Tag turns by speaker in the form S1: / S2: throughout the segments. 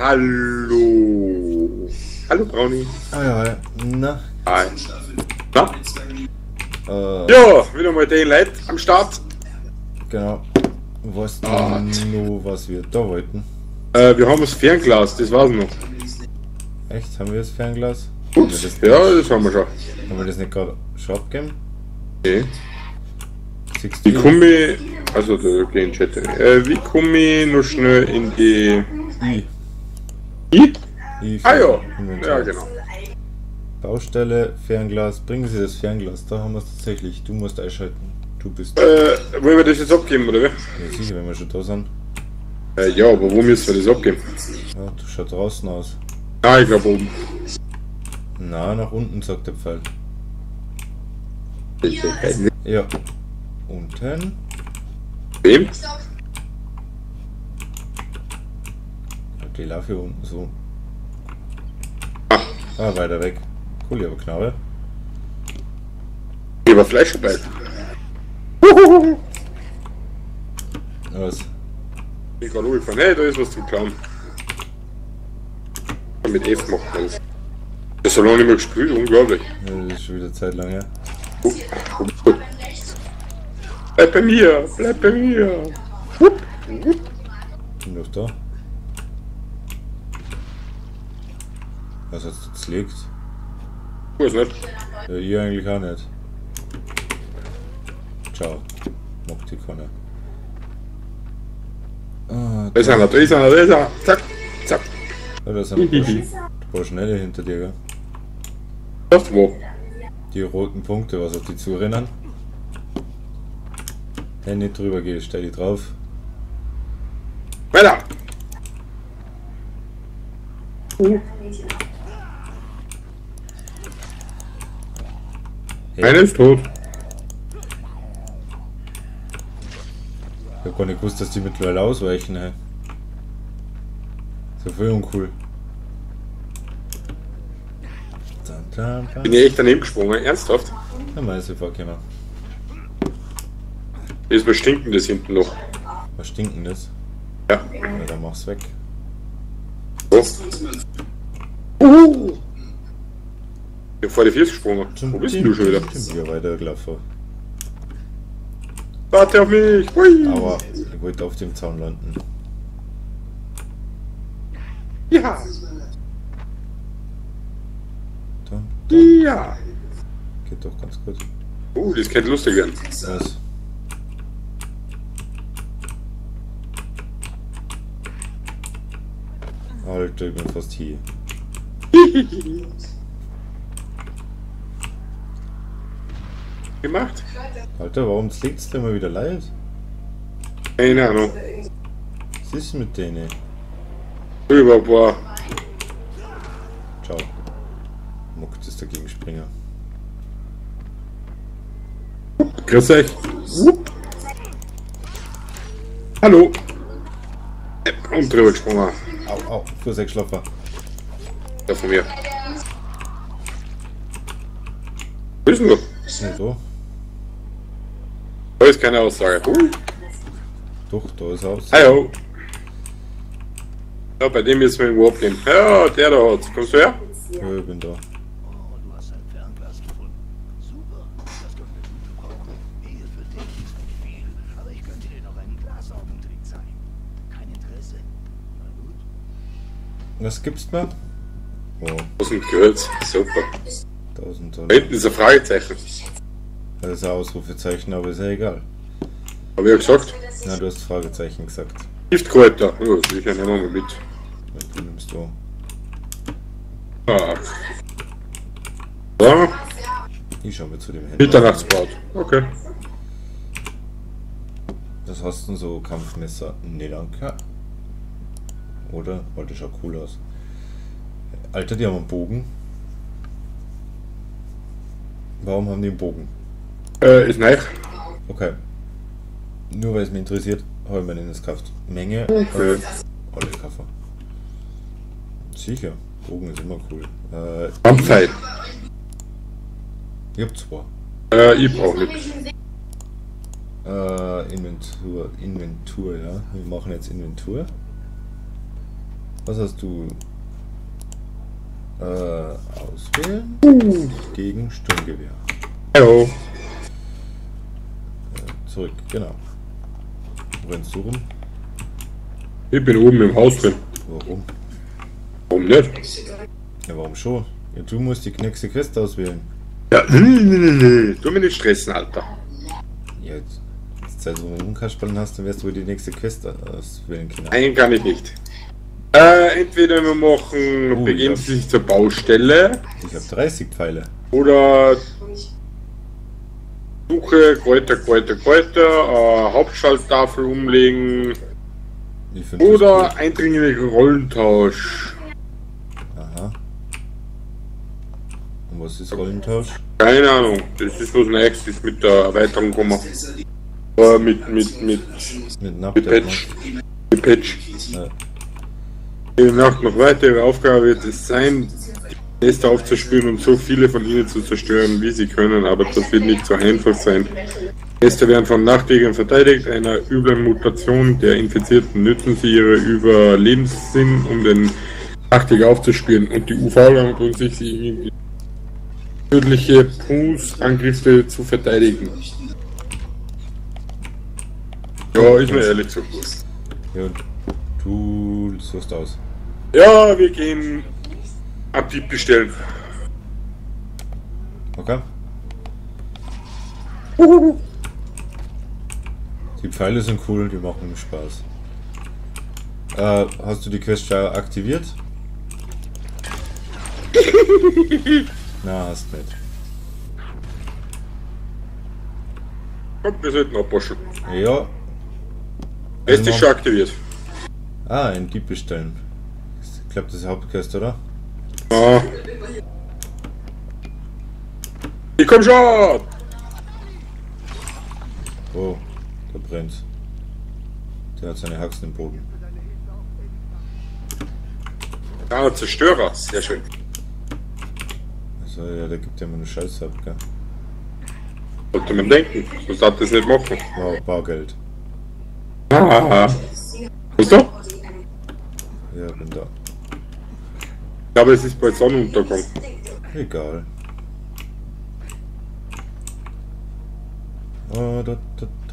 S1: Hallo. Hallo, Brownie.
S2: Ah ja, na.
S1: Hi. Na?
S2: Äh,
S1: Ja, wieder mal den Leute am Start.
S2: genau. Weißt du
S1: Ah.
S2: noch, was wir da wollten?
S1: Wir haben das Fernglas, das war's noch.
S2: Echt? Haben wir das Fernglas?
S1: Gut, ja, das haben wir schon.
S2: Haben wir das nicht gerade schon abgegeben?
S1: Okay.
S2: Siehst
S1: Wie
S2: du?
S1: komme ich. Also, da gehen Chat. Wie komme ich noch schnell in die. I? Ah ja. Ja, genau.
S2: Baustelle, Fernglas. Bringen Sie das Fernglas. Da haben wir es tatsächlich. Du musst einschalten. Du bist.
S1: Wollen wir das jetzt abgeben, oder wie?
S2: Ja, sicher, wenn wir schon da sind.
S1: Ja, aber wo müssen wir das abgeben?
S2: Ja, du schaut draußen aus.
S1: Ah, ich glaube oben.
S2: Na, nach unten, sagt der Pfeil. Ja. Unten.
S1: Wem?
S2: Ja, die laufen hier unten so.
S1: Ah,
S2: Ah, weiter weg. Cool, aber Knarre.
S1: ich war Fleisch dabei.
S2: Was?
S1: Ich kann ruhig fahren. Hey, da ist was zum Klauen. Mit F macht man das. Das ist so lange nicht mehr gespielt, unglaublich.
S2: Ja, das ist schon wieder Zeit lang her.
S1: Bleib bei mir, bleib bei mir.
S2: Bin doch da. Was hast du jetzt gelegt?
S1: Ich weiß nicht.
S2: Ja, ihr eigentlich auch nicht. Ciao. Mag die keiner. Ah,
S1: Da ist einer, da ist einer, da ist einer. Zack, zack.
S2: Ja, da sind ein paar Schnelle hinter dir, gell?
S1: Das wo?
S2: Die roten Punkte, was auf die zurennen. Hey, nicht drüber gehen, stell die drauf.
S1: Weiter.
S2: Hey,
S1: Einer ist tot.
S2: ich hab gar nicht gewusst, dass die mittlerweile ausweichen, hey. So voll uncool.
S1: Bin ich echt daneben gesprungen, ernsthaft?
S2: Dann mal ist sie vorgekommen.
S1: Ist was Stinkendes hinten noch.
S2: Was stinkendes?
S1: Ja.
S2: Ja, dann mach's weg.
S1: So. Ich hab vor die 40 gesprungen. Wo bist denn du schon wieder?
S2: Ich bin wieder weitergelaufen.
S1: Warte auf mich! Hui.
S2: Aber ich wollte auf dem Zaun landen.
S1: Ja!
S2: Da,
S1: Ja!
S2: geht doch ganz gut.
S1: Das könnte lustig werden.
S2: Was? Alter, ich bin fast hier.
S1: Gemacht?
S2: Alter, warum liegt's denn immer wieder leid?
S1: Keine Ahnung.
S2: Was ist mit denen?
S1: Über ein paar.
S2: Ciao. Muckt ist der Gegenspringer.
S1: Grüß euch. Hallo. Und drüber gesprungen.
S2: Au, au, für 6 Schlaffer.
S1: Da von mir. Wo ist denn du?
S2: Ja, so.
S1: Da ist keine Aussage.
S2: Doch, da ist er aus.
S1: Hallo. Ja, bei dem müssen wir irgendwo abnehmen. Ja, der da hat's. Kommst du her?
S2: Ja, ich bin da.
S3: Oh, du hast ein Fernglas gefunden. Super. Das könnte gut brauchen. Hier für dich ist nicht viel, aber ich könnte dir noch einen Glasaugentrick zeigen. Kein Interesse? Na gut.
S2: Was gibt's da? Oh,
S1: 1000 Gehölz. Super.
S2: 1000
S1: Da
S2: Dollar.
S1: hinten ist ein Fragezeichen.
S2: Das ist ein Ausrufezeichen, aber ist ja egal.
S1: Hab ich ja gesagt.
S2: Na, du hast Fragezeichen gesagt.
S1: Giftkräuter. Ja, sicher, nehmen wir mal mit.
S2: Du nimmst du.
S1: Ah. So,
S2: Ich schau mir zu dem Händler.
S1: Mitternachtsbad. Okay.
S2: Was hast du denn so? Kampfmesser? Nee, danke. Oder? Oh, das schaut cool aus. Alter, die haben einen Bogen. Warum haben die einen Bogen?
S1: Ist neu.
S2: Okay. Nur weil es mich interessiert, habe ich mir den jetzt gekauft. Menge.
S1: Okay.
S2: Alle Kaffer. Sicher. Bogen ist immer cool.
S1: Kampfzeit.
S2: Ich hab zwei.
S1: Ich brauch nichts.
S2: Inventur, ja. Wir machen jetzt Inventur. Was hast du? Auswählen? Gegen Sturmgewehr.
S1: Hallo.
S2: Zurück, genau. Wo rennst du rum?
S1: Ich bin oben im Haus drin.
S2: Warum?
S1: Warum nicht?
S2: Ja, warum schon? Ja, du musst die nächste Quest auswählen.
S1: Ja, tu mir nicht stressen, Alter.
S2: Ja, jetzt Zeit, wo du rumkaspeln hast, dann wirst du wohl die nächste Quest auswählen können.
S1: Nein, kann ich nicht. Entweder wir machen, begeben Sie sich zur Baustelle.
S2: Ich habe 30 Pfeile.
S1: Oder Suche, Kräuter, Hauptschalttafel umlegen. Oder eindringlichen Rollentausch.
S2: Aha. Und was ist Rollentausch?
S1: Keine Ahnung, das ist was Nächstes mit der Erweiterung gekommen. Mit Patch. Mit Patch.
S2: Ja.
S1: Die Nacht noch weitere Aufgabe wird es sein, die Nester aufzuspüren und so viele von ihnen zu zerstören, wie sie können, aber das wird nicht so einfach sein. Nester werden von Nachtjägern verteidigt, einer üblen Mutation der Infizierten nützen sie ihre Überlebenssinn, um den Nachtjäger aufzuspüren, und die UV-Lampen tun sich sie tödliche Pulsangriffe zu verteidigen. Ja, ist mir ehrlich so gut.
S2: Ja, und du suchst aus.
S1: Ja, wir gehen Abdieb bestellen.
S2: Okay. Die Pfeile sind cool, die machen Spaß. Hast du die Quest schon aktiviert? Na, hast nicht.
S1: Komm, wir sollten abwaschen.
S2: Ja.
S1: Ist die schon aktiviert?
S2: Ah, ein Dieb bestellen. Ich glaube, das ist Hauptquest, oder?
S1: Ah. Ich komm schon!
S2: Oh, da brennt's. Der hat seine Haxen im Boden.
S1: Ah, Zerstörer, sehr schön.
S2: Also, ja, der gibt ja immer nur Scheiße ab, gell?
S1: Sollte man denken, sonst darf das nicht machen.
S2: Wow, Bargeld.
S1: Ah. Bist du?
S2: Ja, bin da.
S1: Ich glaube, es ist bald Sonnenuntergang.
S2: Egal. Oh, da.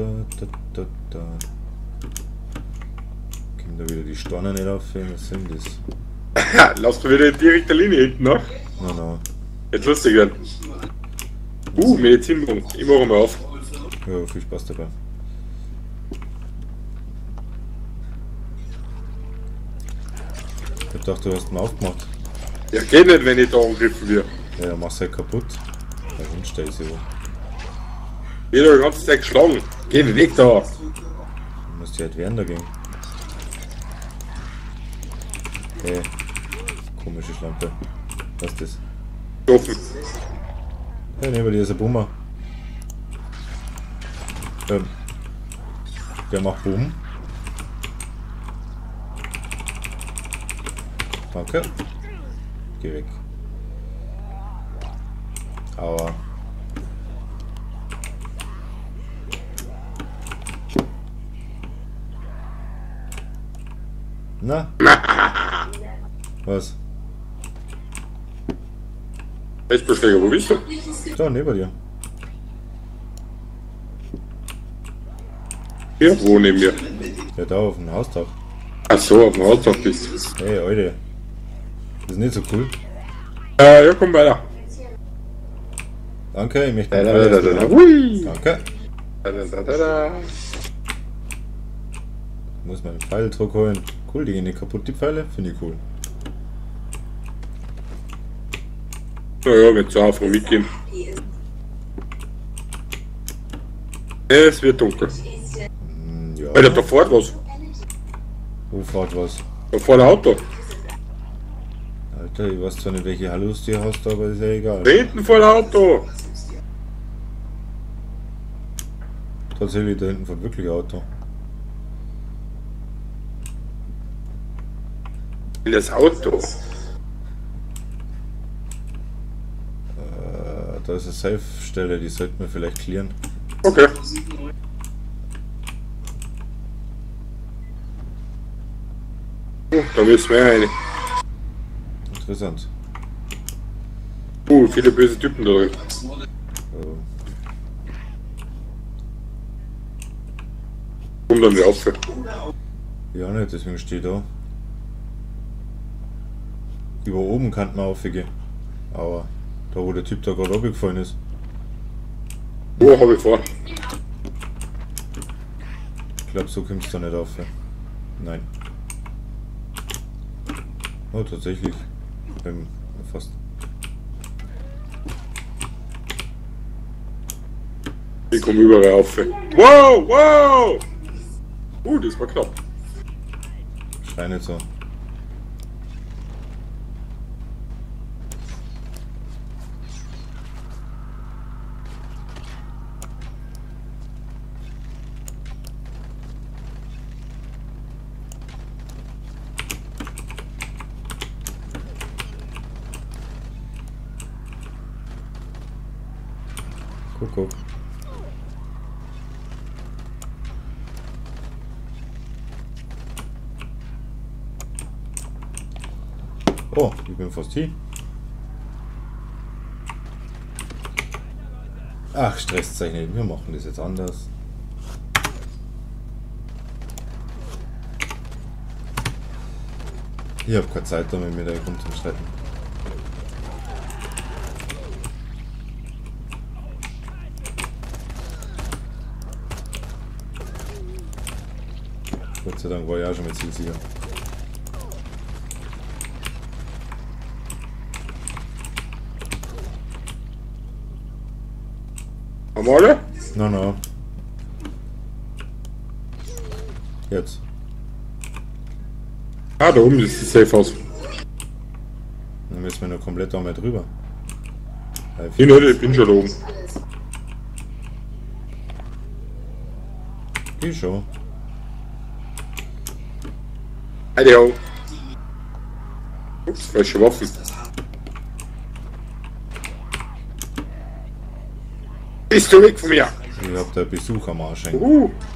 S2: Kommen da wieder die Stornen nicht auf? Was sind das?
S1: Ja, lass du wieder direkt der Linie hinten nach.
S2: No.
S1: Jetzt lustig werden. Medizinbogen. Ich mache mal auf.
S2: Ja, viel Spaß dabei. Ich hab gedacht, du hast ihn aufgemacht.
S1: Ja, geht nicht, wenn ich da angegriffen werde.
S2: Ja, mach's halt kaputt. Der Hund stellt sich wo.
S1: Jeder die ganze Zeit geschlagen. Geh nicht weg da.
S2: Du musst halt wehren dagegen. Hey, komische Schlampe. Was ist das?
S1: Offen.
S2: Hey, neben dir ist ein Boomer. Der macht Boom. Danke. Geh weg. Aua. Na? Was?
S1: Baseballschläger, wo bist du?
S2: Da, neben dir.
S1: Hier? Wo neben mir?
S2: Ja, da auf dem Hausdach.
S1: Ach so, auf dem Hausdach bist du.
S2: Hey, Alter. Das ist nicht so cool.
S1: Ja, komm weiter.
S2: Danke, ich möchte
S1: Hui.
S2: Danke. Ich muss meinen Pfeil zurückholen. Cool, die gehen nicht kaputt, die Pfeile. Finde ich cool.
S1: Naja, wenn zu einfach mitgehen. Es wird dunkel.
S2: Ja.
S1: Alter, da fährt was.
S2: Wo fährt was?
S1: Da fährt ein Auto.
S2: Alter, ich weiß zwar nicht, welche Hallos du hast, aber ist ja egal.
S1: Da hinten fährt ein Auto.
S2: Tatsächlich, da hinten fährt wirklich ein Auto.
S1: Das Auto.
S2: Da ist eine Safe-Stelle, die sollten wir vielleicht clearen.
S1: Okay. Da müssen wir rein.
S2: Interessant.
S1: Viele böse Typen da drin. Kommt dann wieder auf.
S2: Ja, nicht, deswegen steht da. Über oben kann man aufgehen. Aber da wo der Typ da gerade abgefallen ist.
S1: Wo habe ich vor?
S2: Ich glaube, so kommst du da nicht auf. Nein. Oh, tatsächlich. Fast.
S1: Ich komme überall auf. Wow, wow! Das war knapp.
S2: Schrei nicht so. Guck. Oh, ich bin fast hier. Ach, stresst euch nicht. Wir machen das jetzt anders. Ich habe keine Zeit, damit mit euch rumzustreiten. Gott sei Dank war ich auch schon mit Zielsicher.
S1: Haben wir alle?
S2: Na. Jetzt.
S1: Ah, da oben ist das Safe House.
S2: Dann müssen wir nur komplett da mal drüber.
S1: Ich bin schon da oben.
S2: Geh schon.
S1: Hallo. Ups, falsche Waffen. Bist du weg von mir?
S2: Ich hab da Besuch am Arsch hängen.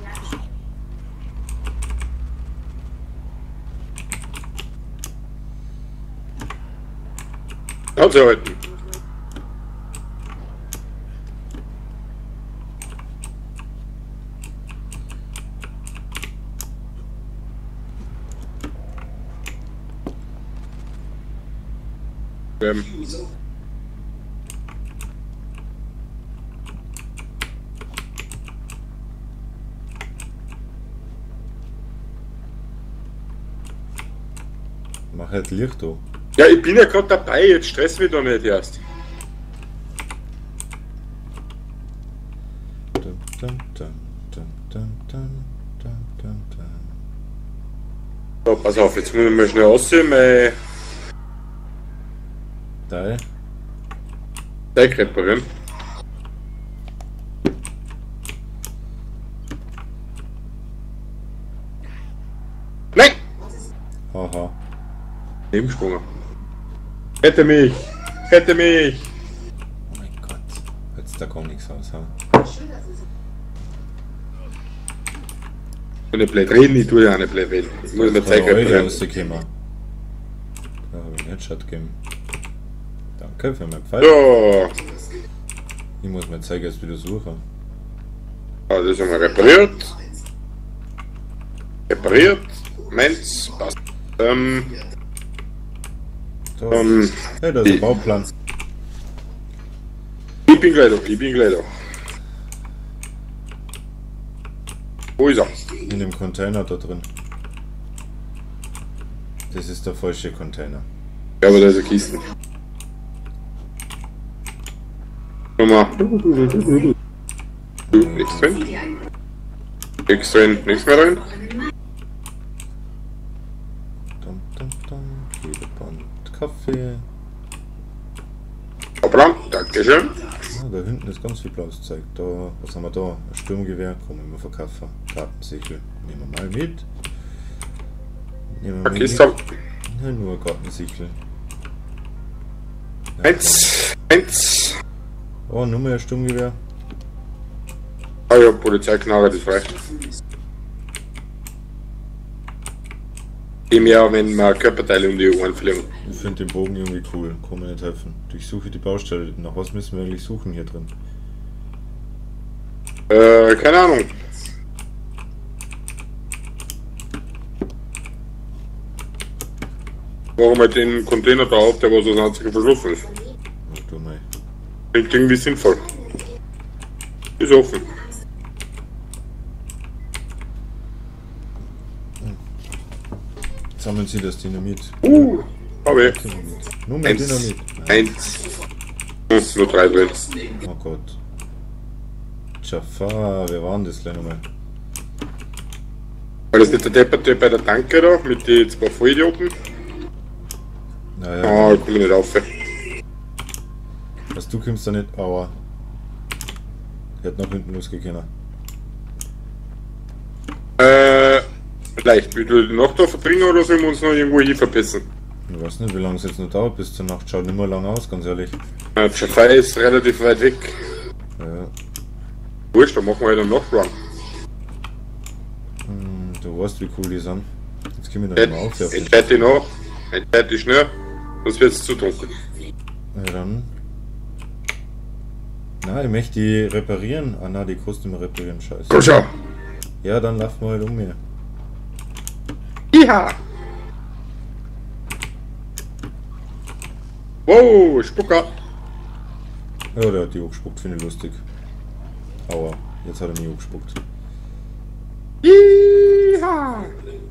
S1: Aushalten.
S2: Mach halt Licht da.
S1: Ja, ich bin ja gerade dabei, jetzt stress mich doch nicht erst. So, pass auf, jetzt muss ich mal schnell aussehen, mein Teig reparieren. Nein!
S2: Haha.
S1: Nebensprung. Rette mich! Rette mich!
S2: Oh mein Gott. Jetzt da kommt nichts aus, ha?
S1: Eine blöd reden, ich tue ja eine blöd reden. Ich muss mir Zeug reparieren.
S2: Da habe ich einen Headshot gegeben. Danke für meinen Pfeil.
S1: So.
S2: Ich muss mir zeigen, jetzt wieder suchen.
S1: Ah, das haben wir repariert. Repariert. Meins, passt.
S2: Hey, da ist ein Bauplan.
S1: Ich bin gleich da. Wo ist er?
S2: In dem Container da drin. Das ist der falsche Container.
S1: Ja, aber da ist eine Kiste. Nummer. Nichts drin. Nichts drin. Nichts mehr drin.
S2: Klebeband, Kaffee.
S1: Hoppla, dankeschön.
S2: Ah, da hinten ist ganz viel blaues Zeug. Da, was haben wir da? Ein Sturmgewehr, kann man immer verkaufen. Gartensichel, nehmen wir mal mit. Nehmen wir mal mit. Ja, nur Gartensichel. Ja,
S1: Eins.
S2: oh, nur mehr ein Sturmgewehr.
S1: Ah ja, Polizeiknarre, das reicht. Mehr, wenn man Körperteile um die Ohren fliegen.
S2: Ich finde den Bogen irgendwie cool, kann mir nicht helfen. Durchsuche die Baustelle. Nach was müssen wir eigentlich suchen hier drin?
S1: Keine Ahnung. Warum halt den Container da auf, der was das einzige Verschluss ist?
S2: Ja, du mal.
S1: Klingt irgendwie sinnvoll. Ist offen.
S2: Sammeln Sie das Dynamit.
S1: Hab ich.
S2: Dynamit. Nur mehr Dynamit.
S1: Eins. Nur 3 drin.
S2: Oh Gott. Jafar, wer war denn das gleich nochmal?
S1: War das nicht der Depperte bei der Tanke da, mit den 2 Vollidioten?
S2: Naja.
S1: Komm ich nicht auf.
S2: Was, du kommst da nicht? Aua. Hätte nach hinten losgehen.
S1: Vielleicht. Will du die Nacht da verbringen oder sollen wir uns noch irgendwo hier verpissen?
S2: Ich weiß nicht, wie lange es jetzt noch dauert bis zur Nacht. Schaut nicht mehr lang aus, ganz ehrlich.
S1: Jafar ist relativ weit weg.
S2: Ja.
S1: Wurscht, dann machen wir halt einen Nachtrun.
S2: Du weißt, wie cool die sind. Jetzt können wir da nicht mehr aufwerfen.
S1: Entscheid dich noch. Entscheid dich schnell. Sonst wird es zu dunkel.
S2: Ja, dann. Na, ich möchte die reparieren. Ah, na, die kostet immer reparieren, scheiße.
S1: Komm schon.
S2: Ja, dann laufen wir halt um mir.
S1: Ja. Wow, Spucker.
S2: Ja, der hat die hochgespuckt, finde ich lustig. Aua, jetzt hat er mich hochgespuckt.
S1: Ja.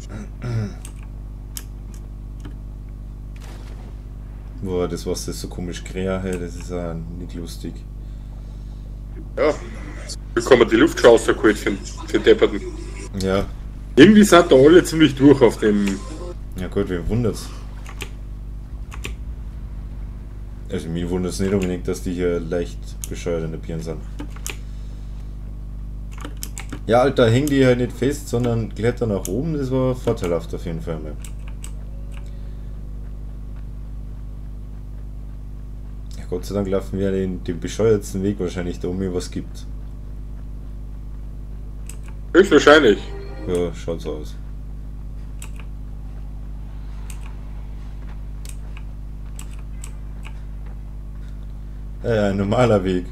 S2: Boah, das was das so komisch krähe, hey, das ist auch nicht lustig.
S1: Ja. Bekommen wir die Luft schon rausgeholt für Depperten.
S2: Ja.
S1: Irgendwie sind da alle ziemlich durch auf dem.
S2: Ja gut, wen wundert's? Also mich wundert's nicht unbedingt, dass die hier leicht bescheuert in der Birne sind. Ja, Alter, hängen die halt nicht fest, sondern klettern nach oben, das war vorteilhaft auf jeden Fall mal. Ja, Gott sei Dank laufen wir den bescheuertsten Weg wahrscheinlich, da um mir was gibt.
S1: Höchstwahrscheinlich.
S2: Ja, schaut so aus. Ja, ein normaler Weg.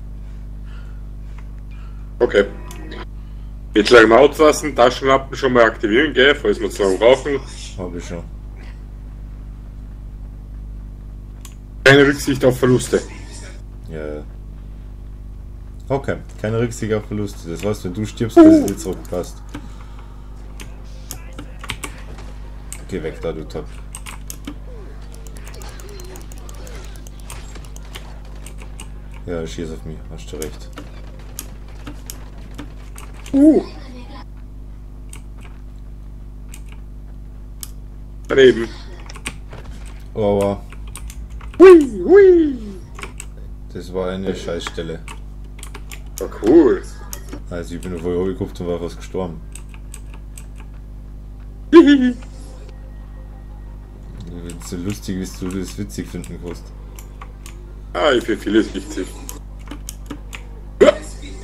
S1: Okay. Jetzt lang im Auto lassen, Taschenlampen schon mal aktivieren, gell, falls wir zu lange brauchen.
S2: Habe ich schon.
S1: Keine Rücksicht auf Verluste.
S2: Ja. Okay, keine Rücksicht auf Verluste. Das heißt, wenn du stirbst, bis es dir zurückpasst. Geh weg da, du Top. Ja, schieß auf mich, hast du recht.
S1: Daneben.
S2: Aber
S1: Hui, hui.
S2: das war eine Scheißstelle.
S1: Oh, cool.
S2: Also ich bin voll hochgeguckt und war fast gestorben.
S1: Hihihi.
S2: So lustig, wie du das witzig finden kannst.
S1: Ich finde vieles wichtig. Ja.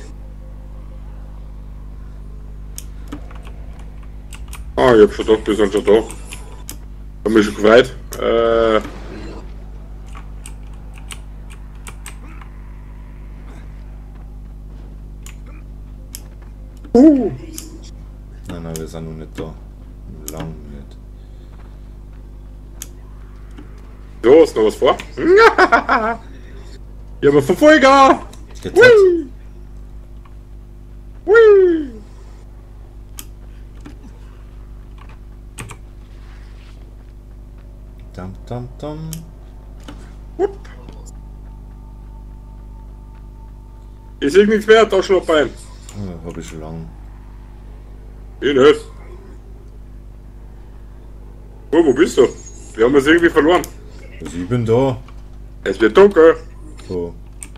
S1: Ich hab schon gedacht, wir sind schon da. Hab mich schon gefreut.
S2: Nein, wir sind noch nicht da. Lang nicht.
S1: So, ist noch was vor? Ja, aber Verfolger!
S2: Jetzt
S1: Hui! Hui!
S2: Dam, dam, dam.
S1: Hup. Ich sehe nichts mehr, Taschenlampe ein.
S2: Hab ich schon lang.
S1: Ich nicht. Oh, wo bist du? Wir haben uns irgendwie verloren.
S2: Also ich bin da.
S1: Es wird dunkel.
S2: So.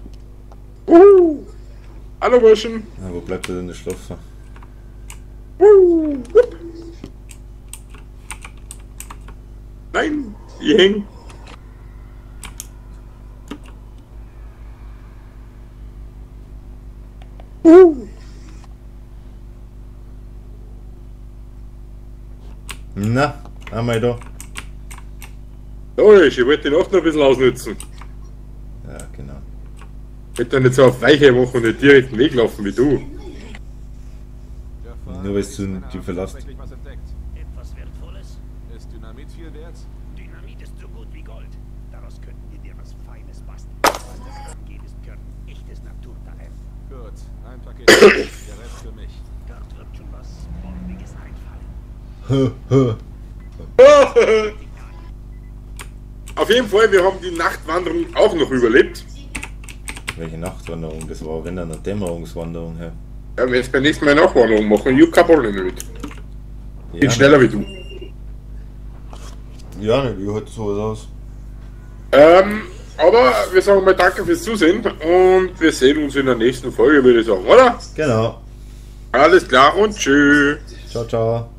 S1: Hallo Burschen.
S2: Ja, wo bleibt er denn der Schlaffer?
S1: Hup. Nein, ich häng.
S2: Na, Einmal da.
S1: Logisch, ich wollte die Nacht noch ein bisschen ausnutzen.
S2: Ja, genau.
S1: Ich wollte nicht so auf Weiche machen und nicht direkt den Weg laufen wie du.
S2: Nur weil du die verlässt.
S3: Etwas Wertvolles?
S4: Ist Dynamit viel wert?
S3: Dynamit ist so gut wie Gold. Daraus könnten wir dir was Feines basteln. Was das angeht, ist Körn echtes Naturtalent.
S4: Gut, ein Paket. Der Rest für mich.
S3: Dort wird schon was Ordentliches einfallen.
S1: Auf jeden Fall, wir haben die Nachtwanderung auch noch überlebt.
S2: Welche Nachtwanderung? Das war wenn dann eine Dämmerungswanderung, ja.
S1: Ja, wir jetzt beim nächsten Mal eine Nachwanderung machen. Ich hab kein Problem damit.
S2: Ja,
S1: Bin schneller wie du.
S2: Ja, nicht, wie heute sowas aus.
S1: Aber wir sagen mal danke fürs Zusehen und wir sehen uns in der nächsten Folge, würde ich sagen, oder?
S2: Genau.
S1: Alles klar und tschüss.
S2: Ciao, ciao.